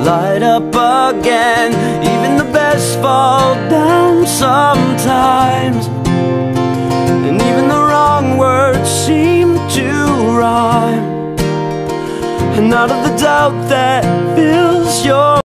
light up again. Even the best fall down sometimes, and even the wrong words seem to rhyme. And out of the doubt that fills your